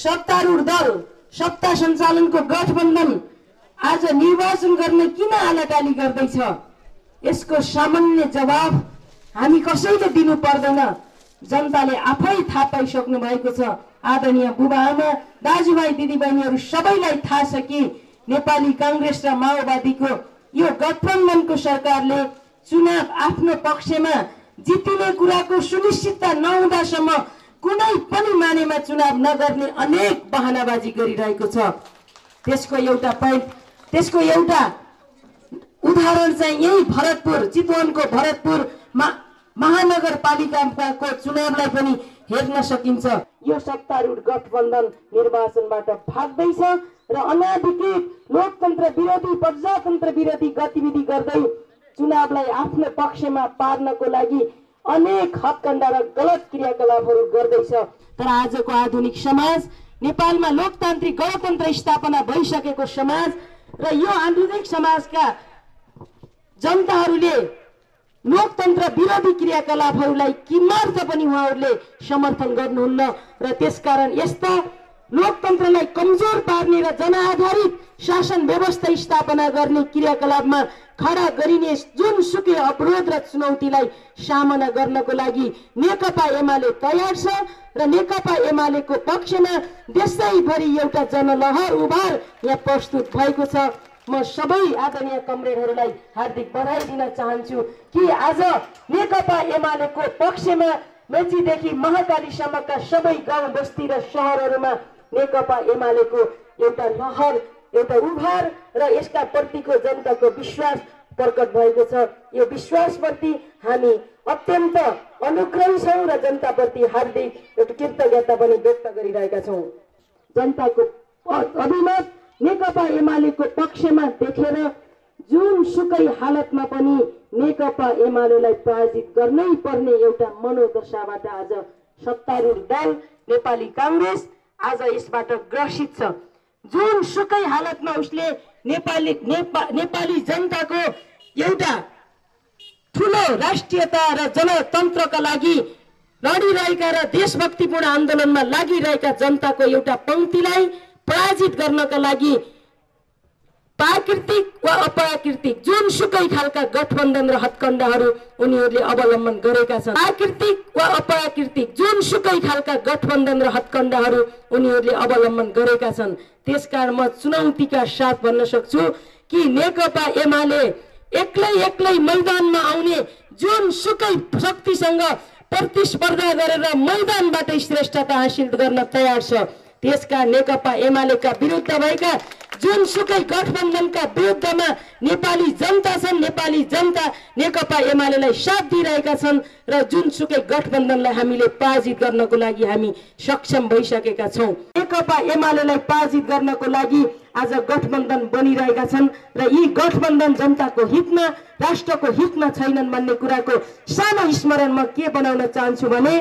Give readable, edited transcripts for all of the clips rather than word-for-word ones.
सत्तारूढ दल सत्ता सञ्चालनको गठबन्धन आज निर्वाचन गर्न किन आलाटाली गर्दैछ? यसको सामान्य जवाब हामी कसैले दिनु पर्दैन। जनताले आफै थाहा पाइसक्नु भएको छ। आदरणीय बुबाआमा, दाजुभाइ दिदीबहिनीहरू सबैलाई थाहा छ कि नेपाली कांग्रेस र माओवादीको यो गठबन्धनको सरकारले चुनाव आफ्नो पक्षमा जितिने कुराको सुनिश्चितता नहुँदासम्म कुनै पनि मानेमा चुनाव नगर्ने अनेक बहानाबाजी गरिरहेको छ। त्यसको एउटा उदाहरण चाहिँ यही भरतपुर, चितवनको भरतपुर महानगरपालिकाको चुनावलाई पनि हेर्न सकिन्छ। यो सत्तारूढ गठबन्धन निर्वाचनबाट भाग्दैछ र अनाधिकृत लोकतन्त्र विरोधी, प्रजातन्त्र विरोधी गतिविधि गर्दै चुनावलाई आफ्नो पक्षमा पार्नको लागि अनेक हत्कण्डा र गलत क्रियाकलापहरू गर्दैछ। तर आजको आधुनिक समाज, नेपालमा लोकतान्त्रिक गणतन्त्र स्थापना भइसकेको समाज र यो आधुनिक समाजका जनताहरूले लोकतन्त्र विरोधी क्रियाकलापहरूलाई किमार्थ पनि उहाँहरूले समर्थन गर्नुहुन्न र त्यसकारण यस्ता लोकतन्त्रलाई कमजोर पार्ने र जनआधारित शासन व्यवस्था स्थापना गर्ने क्रियाकलापमा खडा गरिने जुनसुकै अवरोध र चुनौतीलाई सामना गर्नको लागि नेकपा एमाले तयार छ र नेकपा एमालेको पक्षमा देशैभरि एउटा जनलहर उभार यहाँ प्रस्तुत भएको छ। म सबै आदरणीय कमरेडहरूलाई हार्दिक बधाई दिन चाहन्छु कि आज नेकपा एमालेको पक्षमा मेचीदेखि महाकालीसम्मका सबै गाउँ बस्ती र शहरहरूमा नेकपा एमालेको एउटा लहर, एउटा उभार र यसका प्रतिको जनताको विश्वास प्रकट भएको छ। यो विश्वासप्रति हामी अत्यन्त अनुग्रही छौँ र जनताप्रति हार्दिक एउटा कृतज्ञता पनि व्यक्त गरिरहेका छौँ। जनताको अभिमत नेकपा एमालेको पक्षमा देखेर जुनसुकै हालतमा पनि नेकपा एमालेलाई पराजित गर्नै पर्ने एउटा मनोदशाबाट आज सत्तारूढ दल नेपाली कांग्रेस आज यसबाट ग्रसित छ। जुनसुकै हालतमा उसले नेपाली जनताको एउटा ठुलो राष्ट्रियता र जनतन्त्रका लागि लडिरहेका र देशभक्तिपूर्ण आन्दोलनमा लागिरहेका जनताको एउटा पंक्तिलाई पराजित गर्नका लागि प्राकृतिक वा अप्राकृतिक जुनसुकै खालका गठबन्धन र हत्कण्डाहरू उनीहरूले अवलम्बन गरेका छन्। प्राकृतिक वा अप्राकृतिक जुनसुकै खालका गठबन्धन र हत्कण्डाहरू उनीहरूले अवलम्बन गरेका छन्। त्यसकारण म चुनौतीका साथ भन्न सक्छु कि नेकपा एमाले एक्लै मैदानमा आउने जुनसुकै शक्तिसँग प्रतिस्पर्धा गरेर मैदानबाट श्रेष्ठता हासिल गर्न तयार छ। त्यसका नेकपा एमालेका विरुद्ध भएका जुनसुकै गठबन्धनका विरुद्धमा नेपाली जनता छन्। नेपाली जनता नेकपा एमालेलाई साथ दिइरहेका छन् र जुनसुकै गठबन्धनलाई हामीले पराजित गर्नको लागि हामी सक्षम भइसकेका छौँ। नेकपा एमालेलाई पराजित गर्नको लागि आज गठबन्धन बनिरहेका छन् र यी गठबन्धन जनताको हितमा, राष्ट्रको हितमा छैनन् भन्ने कुराको सानो स्मरण म के बनाउन चाहन्छु भने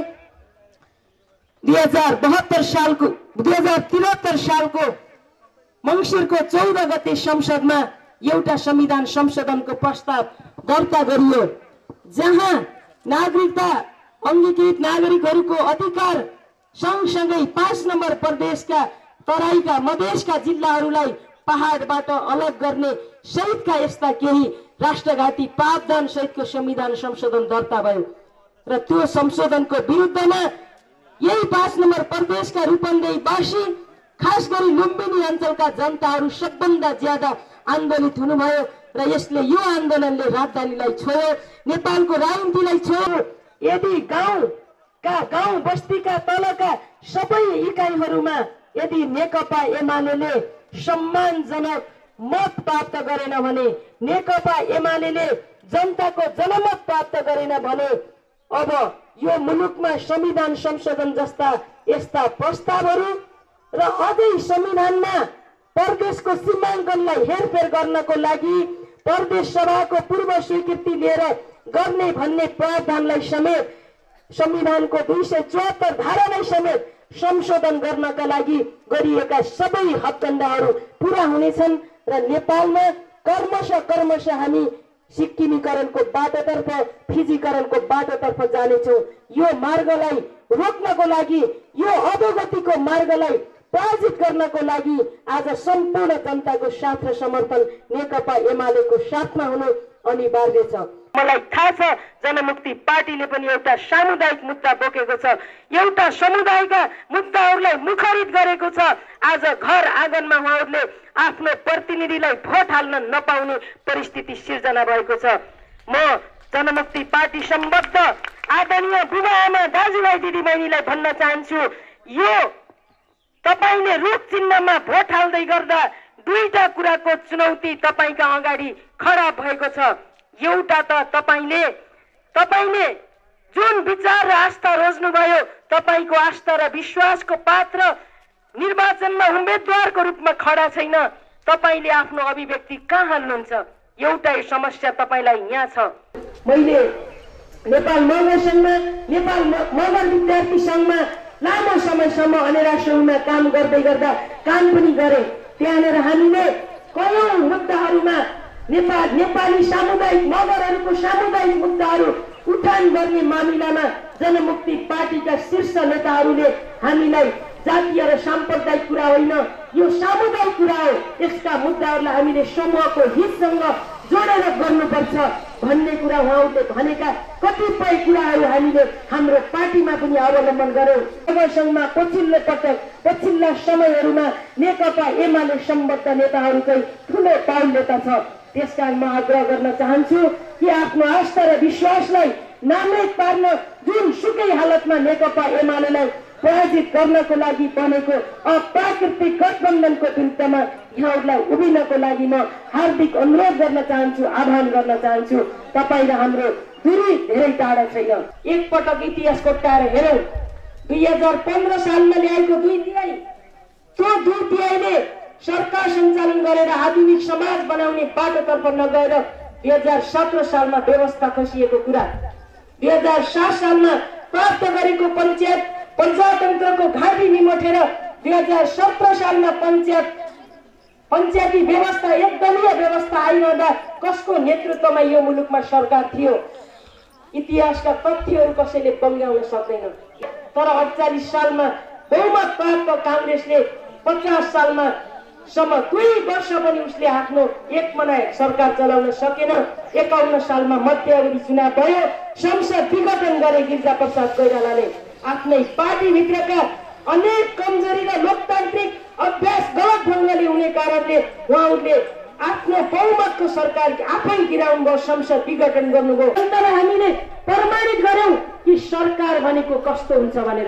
2073 सालको मंसिरको 14 गते संसदमा एउटा संविधान संशोधनको प्रस्ताव दर्ता गरियो, जहाँ नागरिकता अंगीकृत नागरिकहरूको अधिकार सँगसँगै 5 नम्बर प्रदेशका तराईका मधेसका जिल्लाहरूलाई पहाडबाट अलग गर्ने सहितका यस्ता केही राष्ट्रघाती प्रावधान सहितको संविधान संशोधन दर्ता भयो र त्यो संशोधनको विरुद्धमा यही 5 नम्बर प्रदेशका रूपन्देहीवासी खास गरी लुम्बिनी अञ्चलका जनताहरू सबभन्दा ज्यादा आन्दोलित हुनुभयो र यसले यो आन्दोलनले राजधानीलाई छोयो, नेपालको राजनीतिलाई छोयो। यदि गाउँ बस्तीका तलका सबै इकाइहरूमा यदि नेकपा एमालेले सम्मानजनक मत प्राप्त गरेन भने, नेकपा एमालेले जनताको जनमत प्राप्त गरेन भने अब यो मुलुकमा संविधान संशोधन जस्ता यस्ता प्रस्तावहरू र अझै संविधानमा प्रदेशको सीमाङ्कनलाई हेरफेर गर्नको लागि प्रदेश सभाको पूर्व स्वीकृति लिएर गर्ने भन्ने प्रावधानलाई समेत संविधानको 274 धारालाई समेत संशोधन गर्नका लागि गरिएका सबै हककण्डाहरू पूरा हुनेछन् र नेपालमा क्रमशः हामी सिक्किमीकरणको बाटोतर्फ, फिजीकरणको बाटोतर्फ जानेछौँ। यो मार्गलाई रोक्नको लागि, यो अधोगतिको मार्गलाई पराजित गर्नको लागि आज सम्पूर्ण जनताको साथ र समर्थन नेकपा एमालेको साथमा हुनु अनिवार्य छ। मलाई थाहा छ जनमुक्ति पार्टीले पनि एउटा सामुदायिक मुद्दा बोकेको छ, एउटा समुदायका मुद्दाहरूलाई मुखरित गरेको छ। आज घर आँगनमा उहाँहरूले आफ्नो प्रतिनिधिलाई भोट हाल्न नपाउने परिस्थिति सिर्जना भएको छ। म जनमुक्ति पार्टी सम्बद्ध आदरणीय बुबाआमा दाजुभाइ दिदीबहिनीलाई भन्न चाहन्छु, यो तपाईले रुख चिन्हमा भोट हाल्दै गर्दा दुईटा कुराको चुनौती तपाईका अगाडि खडा भएको छ। एउटा त तपाईले जुन विचार र आस्था रोज्नुभयो, तपाईको आस्था र विश्वासको पात्र निर्वाचनमा उम्मेदवारको रूपमा खडा छैन। तपाईले आफ्नो अभिव्यक्ति कहाँ हाल्नुहुन्छ? एउटै समस्या तपाईलाई यहाँ छ। मैले नेपाल मगर संघमा, नेपाल मगर विद्यार्थी संघमा लामो समयसम्म अनेराश्रममा काम गर्दै गर्दा काम पनि गरे। त्यहाँनिर हामीले कयौं मुद्दाहरूमा नेपाली सामुदायिक मगरहरूको सामुदायिक मुद्दाहरू उठान गर्ने मामिलामा जनमुक्ति पार्टीका शीर्ष नेताहरूले हामीलाई जातीय र साम्प्रदायिक कुरा होइन, यो सामुदायिक कुरा हो, यसका मुद्दाहरूलाई हामीले समूहको हितसँग जोडेर गर्नुपर्छ भन्ने कुरा उहाँहरूले भनेका कतिपय कुराहरू हामीले हाम्रो पार्टीमा पनि अवलम्बन गर्यौं। मगरसंघमा पछिल्ला समयहरूमा नेकपा एमाले सम्बद्ध नेताहरू चाहिँ ठूलो पाउलेता छ। त्यसकारण म आग्रह गर्न चाहन्छु कि आफ्नो आस्था र विश्वासलाई नामृत पार्न जुन सुकै हालतमा नेकपा एमालेलाई पराजित गर्नको लागि बनेको अप्राकृतिक गठबन्धनको विरुद्धमा यहाँहरूलाई उभिनको लागि म हार्दिक अनुरोध गर्न चाहन्छु, आह्वान गर्न चाहन्छु। तपाईँ र हाम्रो दूरी धेरै टाढा छैन। एकपटक इतिहास कोट्याएर हेरौं, 2015 सालमा ल्याएको 2 तिहाई, त्यो 2 तिहाईले सरकार सञ्चालन गरेर आधुनिक समाज बनाउने बाटोतर्फ नगएर 2017 सालमा व्यवस्था खसिएको कुरा, 2007 सालमा प्राप्त गरेको पञ्चायतन्त्रको घाँटी निमोठेर 2017 सालमा पञ्चायती व्यवस्था एकदलीय व्यवस्था आइरहँदा कसको नेतृत्वमा यो मुलुकमा सरकार थियो? इतिहासका तथ्यहरू कसैले बङ्ग्याउन सक्दैन। तर 48 सालमा बहुमत प्राप्त कांग्रेसले 50 सालमा 2 वर्ष पनि उसले आफ्नो एकमना सरकार चलाउन सकेन। 51 सालमा मध्यावधि चुनाव भयो, संसद विघटन गरे गिरिजा प्रसाद कोइरालाले। आफ्नै पार्टीभित्रका अनेक कमजोरी र लोकतान्त्रिक अभ्यास गलत ढङ्गले हुने कारणले उहाँहरूले आफ्नो बहुमतको सरकार आफै गिराउनु भयो, संसद विघटन गर्नुभयो। तर हामीले प्रमाणित गर्यौं कि सरकार भनेको कस्तो हुन्छ भनेर।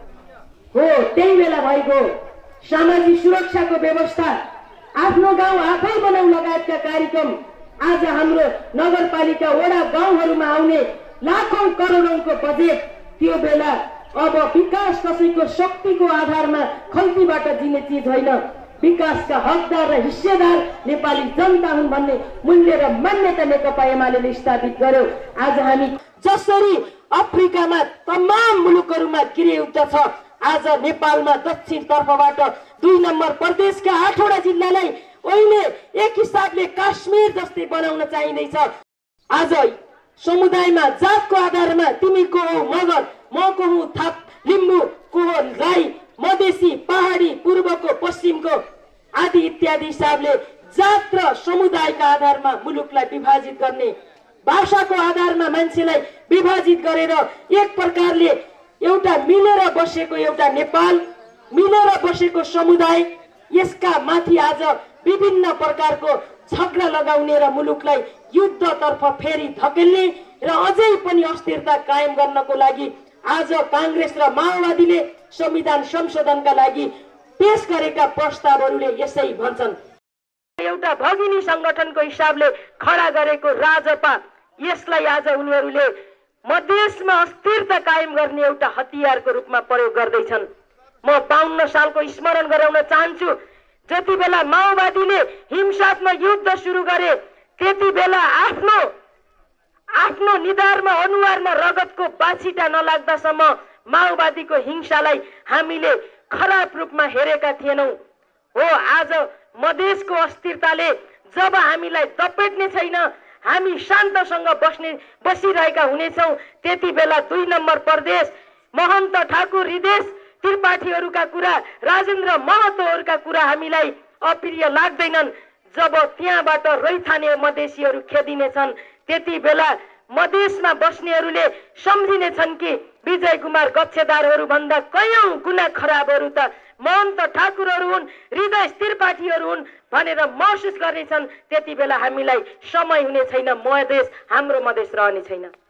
हो, त्यही बेला भएको सामाजिक सुरक्षाको व्यवस्था, आफ्नो गाउँ आफै बनाउन लगायतका कार्यक्रम आज हाम्रो नगरपालिका वडा गाउँहरूमा आउने लाखौं करोडौंको बजेट, त्यो बेला अब विकास कसैको शक्तिको आधारमा खल्तीबाट दिने चीज होइन, विकासका हकदार र हिस्सेदार नेपाली जनता हुन् भन्ने मूल्य र मान्यता नेकपा एमाले स्थापित गर्यो। आज हामी जसरी अफ्रिकामा तमाम मुलुकहरूमा गृहयुद्ध छ, आज नेपालमा दक्षिण तर्फबाट 2 नम्बर प्रदेशका 8वटा जिल्लालाई अहिले एक हिसाबले काश्मीर जस्तै बनाउन चाहिँदैछ। आज समुदायमा जातको आधारमा तिमी को हो मगर, म को हुँ थाप लिम्बू, को हो राई, मधेसी, पहाडी, पूर्वको पश्चिमको आदि इत्यादि हिसाबले जात र समुदायका आधारमा मुलुकलाई विभाजित गर्ने, भाषाको आधारमा मान्छेलाई विभाजित गरेर एक प्रकारले एउटा मिलेर बसेको एउटा नेपाल, मिलेर बसेको समुदाय, यसका माथि आज विभिन्न प्रकारको झगडा लगाउने र मुलुकलाई युद्धतर्फ फेरि धकेल्ने र अझै पनि अस्थिरता कायम गर्नको लागि आज कांग्रेस र माओवादीले संविधान संशोधनका लागि पेश गरेका प्रस्तावहरूले यसै भन्छन्। एउटा भगिनी संगठनको हिसाबले खडा गरेको राजपा, यसलाई आज उनीहरूले मधेसमा अस्थिरता कायम गर्ने एउटा हतियारको रूपमा प्रयोग गर्दैछन्। म 52 सालको स्मरण गराउन चाहन्छु। जति बेला माओवादीले हिंसात्मक युद्ध सुरु गरे, त्यति बेला आफ्नो निधारमा अनुहारमा रगतको बाछिटा नलाग्दासम्म माओवादीको हिंसालाई हामीले खराब रूपमा हेरेका थिएनौं। हो, आज मधेसको अस्थिरताले जब हामीलाई दपेट्ने छैन, हामी शान्तसँग बसिरहेका हुनेछौं, त्यति बेला 2 नम्बर प्रदेश महन्त ठाकुर हृदेश त्रिपाठीहरूका कुरा, राजेन्द्र महतोहरूका कुरा हामीलाई अप्रिय लाग्दैनन्। जब त्यहाँबाट रैथाने मधेसीहरू खेदिनेछन् त्यति बेला मधेसमा बस्नेहरूले सम्झिनेछन् कि विजय कुमार गच्छेदारहरू भन्दा कयौं गुना खराबहरू त महन्त ठाकुरहरू हुन्, हृदय त्रिपाठीहरू हुन् भनेर महसुस गर्नेछन्। त्यति बेला हामीलाई समय हुने छैन, मधेस हाम्रो मधेस रहने छैन।